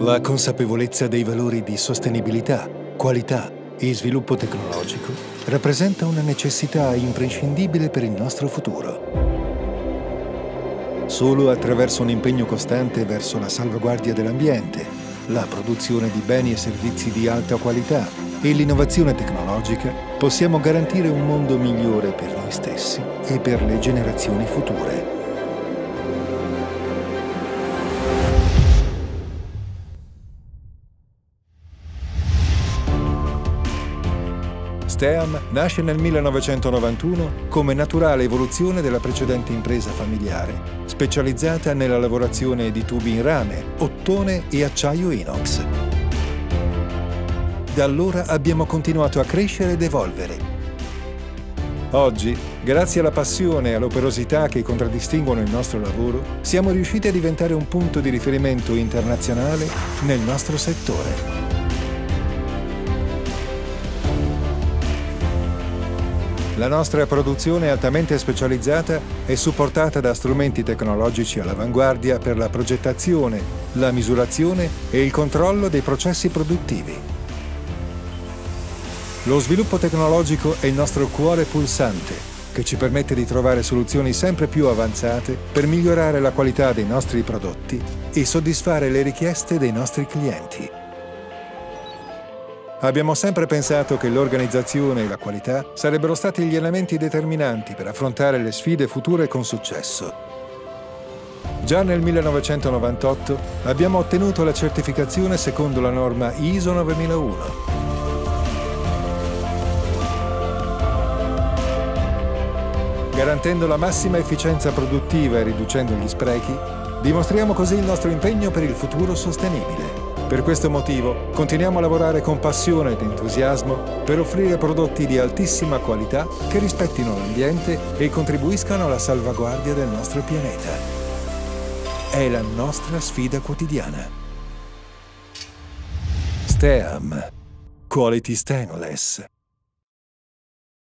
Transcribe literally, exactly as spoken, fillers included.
La consapevolezza dei valori di sostenibilità, qualità e sviluppo tecnologico rappresenta una necessità imprescindibile per il nostro futuro. Solo attraverso un impegno costante verso la salvaguardia dell'ambiente, la produzione di beni e servizi di alta qualità e l'innovazione tecnologica possiamo garantire un mondo migliore per noi stessi e per le generazioni future. Steam nasce nel millenovecentonovantuno come naturale evoluzione della precedente impresa familiare, specializzata nella lavorazione di tubi in rame, ottone e acciaio inox. Da allora abbiamo continuato a crescere ed evolvere. Oggi, grazie alla passione e all'operosità che contraddistinguono il nostro lavoro, siamo riusciti a diventare un punto di riferimento internazionale nel nostro settore. La nostra produzione altamente specializzata è supportata da strumenti tecnologici all'avanguardia per la progettazione, la misurazione e il controllo dei processi produttivi. Lo sviluppo tecnologico è il nostro cuore pulsante, che ci permette di trovare soluzioni sempre più avanzate per migliorare la qualità dei nostri prodotti e soddisfare le richieste dei nostri clienti. Abbiamo sempre pensato che l'organizzazione e la qualità sarebbero stati gli elementi determinanti per affrontare le sfide future con successo. Già nel millenovecentonovantotto abbiamo ottenuto la certificazione secondo la norma I S O novemilauno. Garantendo la massima efficienza produttiva e riducendo gli sprechi, dimostriamo così il nostro impegno per il futuro sostenibile. Per questo motivo continuiamo a lavorare con passione ed entusiasmo per offrire prodotti di altissima qualità che rispettino l'ambiente e contribuiscano alla salvaguardia del nostro pianeta. È la nostra sfida quotidiana. Steam. Quality Stainless.